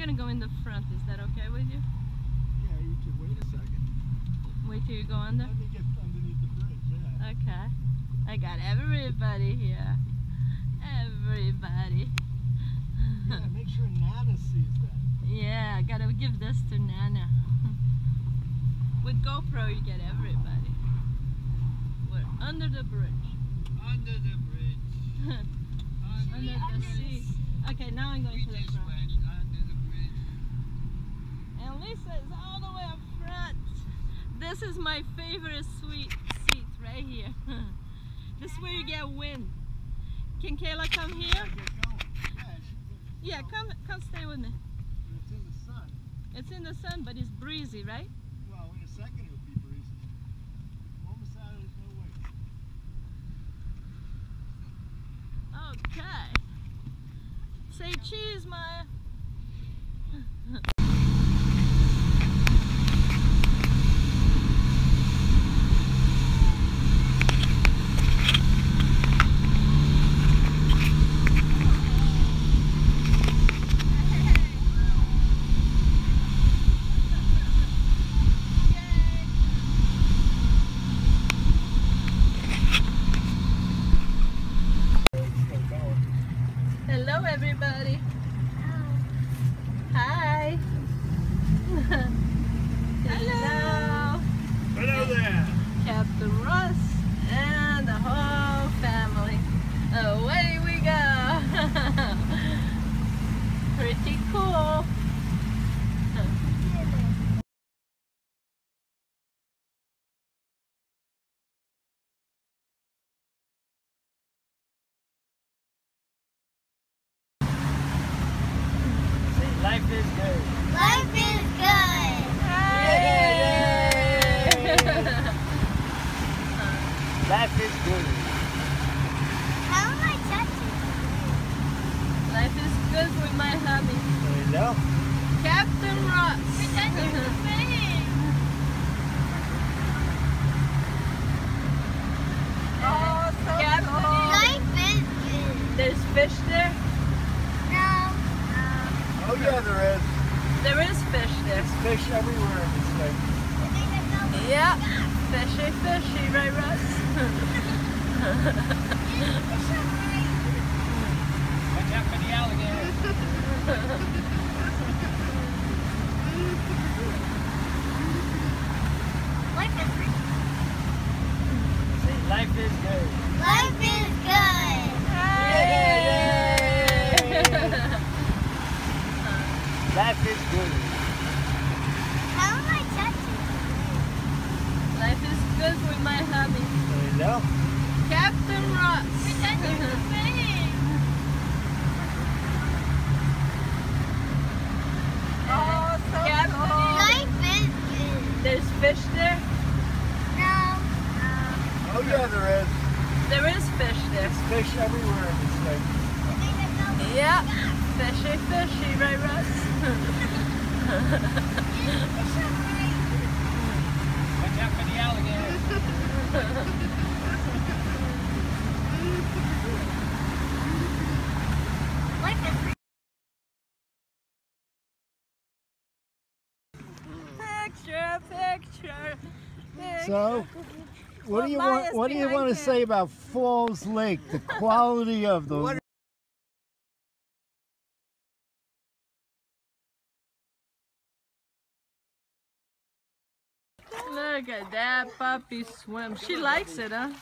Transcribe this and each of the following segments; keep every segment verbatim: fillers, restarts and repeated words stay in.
gonna go in the front. Is that okay with you? Yeah, you could wait a second. Wait till you go under? Let me get underneath the bridge, yeah. Okay. I got everybody here. Everybody. Yeah, make sure Nana sees that. Yeah, I gotta give this to Nana. With GoPro, you get everybody. We're under the bridge. Under the bridge. Under, under the, the sea. Okay, now I'm going we to the just front. went under the bridge. And Lisa is all the way up front. This is my favorite sweet seat right here. This is where you get wind. Can Kayla come here? Yeah, get going. Yeah, she Yeah, come come stay with me. It's in the sun. It's in the sun, but it's breezy, right? Well, in a second it'll be breezy. Almost out of no way. Okay. Say cheese, Maya. Hello, everybody. Hi. Hello. Hello there. Captain Russ and the whole family. Away we go. Pretty cool. Life is good. Life is good. Yay! Life is good. How am I touching? Life is good with my hubby, Hello. Captain Ross. You're touching the thing. Oh, so Captain, Life is good. there's fish there. No. Oh yeah, there is. There is fish there. There's fish everywhere in this lake. Yeah, fishy, fishy, right, Russ? Watch out for the alligator. Life is good. Life is good. Life is good. Life is good. How am I touching? Life is good with my hubby, Hello. Captain Ross. You're touching the thing. Oh, so Captain, Life is good. there's fish there. No. Oh yeah, there is. There is fish there. There's fish everywhere in this lake. Yeah, fishy, fishy, right, Russ? Watch out for the alligator. Life is good. Picture, picture, picture. So, what do you Well, want? Maya's What do you behind want to him. say about Falls Lake? The quality of the What Look at that puppy swim. She likes it, huh?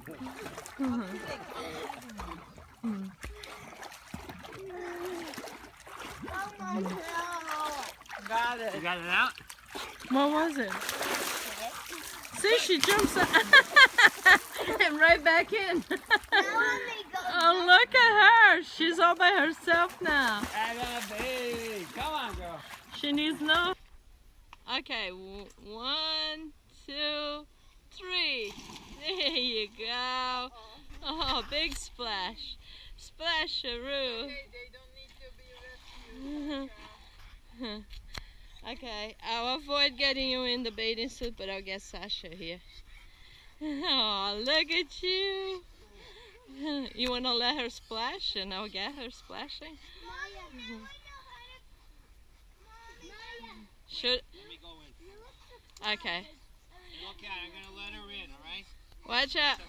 Got it. You got it out? What was it? See, she jumps out and right back in. Oh, look at her. She's all by herself now. Abby, come on, girl. She needs no... Okay, w- one, two, three. There you go. Oh, big splash. Splasharoo. Okay, I'll avoid getting you in the bathing suit, but I'll get Sasha here. Oh, look at you. You want to let her splash and I'll get her splashing? Should. Let me go in. Okay. Look at it. I'm gonna let her in. All right. Watch out.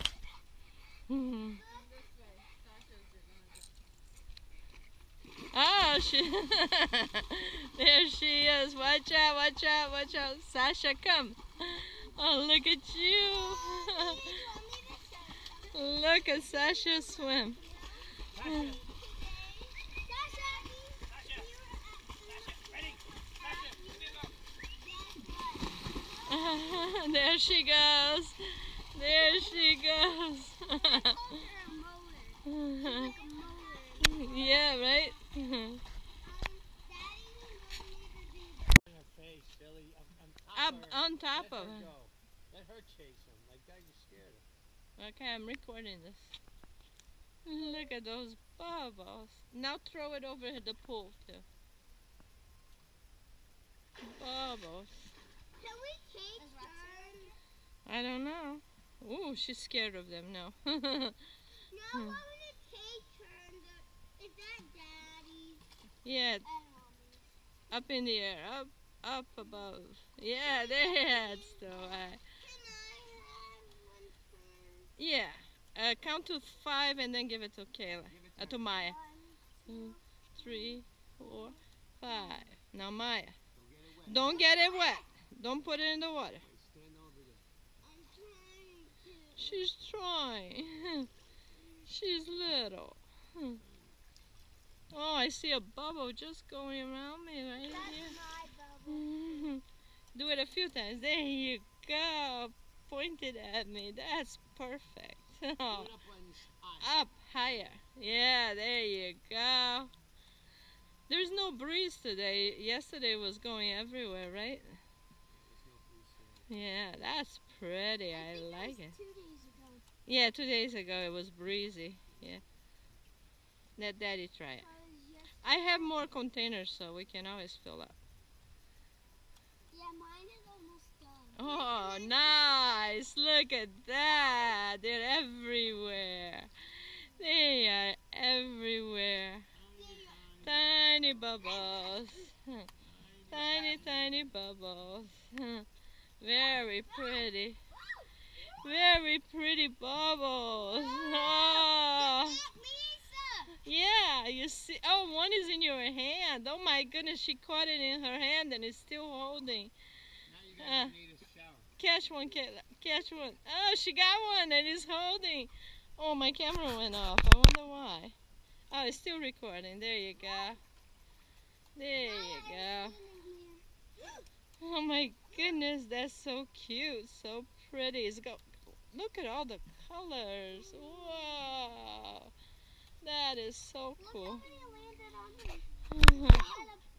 Oh, she. There she is. Watch out, watch out, watch out. Sasha, come. Oh, look at you. Look at Sasha swim. Sasha. Sasha. Sasha. Ready. Sasha. Here we go. There she goes. There she goes. Yeah, right? In her face, Billy. Up Up on top Let of her her. go. Let her chase him. Like that, you scared her. Okay, I'm recording this. Look at those bubbles. Now throw it over the pool too. Bubbles. Can we take turns? I don't know. Ooh, she's scared of them now. No, I want to take turns. Is that Daddy's Yeah, and Mommy's? up in the air, up, up above. Yeah, there it's still. Uh, Can I have one turn? yeah, uh, count to five and then give it to Kayla, uh, to Maya. Two, three, four, five. Now Maya, don't get it wet. Don't put it in the water. Stand over there. I'm trying to. She's trying. She's little. Oh, I see a bubble just going around me right That's here. my bubble. Do it a few times. There you go. Pointed at me. That's perfect. Put it up on his eye. Up higher. Yeah, there you go. There's no breeze today. Yesterday was going everywhere, right? Yeah, that's pretty. I, think like was it. Two days ago. Yeah, two days ago it was breezy. Yeah. Let Daddy try it. I was just. I have more containers, so we can always fill up. Yeah, mine is almost done. Oh, nice. Look at that. They're everywhere. They are everywhere. Tiny bubbles. Tiny, tiny bubbles. Very pretty. Very pretty bubbles. Oh. Yeah, you see. Oh, one is in your hand. Oh my goodness, she caught it in her hand and is still holding. Now you guys Uh, need a shower. Catch one, Kayla. Catch one. Oh, she got one and is holding. Oh, my camera went off. I wonder why. Oh, it's still recording. There you go. There you go. Oh my goodness, that's so cute, so pretty. It's go. Look at all the colors. Wow, that is so Look cool. how many landed on me. I had a